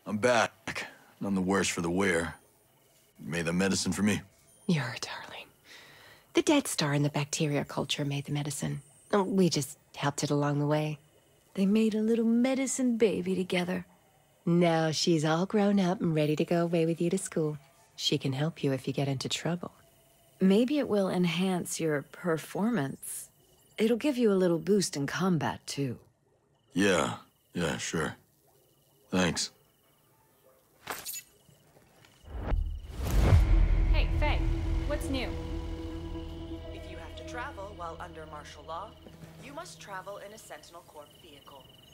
I'm back. None the worse for the wear. You made the medicine for me? You're a darling. The Dead Star and the bacteria culture made the medicine. We just helped it along the way. They made a little medicine baby together. Now she's all grown up and ready to go away with you to school. She can help you if you get into trouble. Maybe it will enhance your performance. It'll give you a little boost in combat, too. Yeah, sure. Thanks. Hey, Faye, what's new? If you have to travel while under martial law, you must travel in a Sentinel Corp vehicle.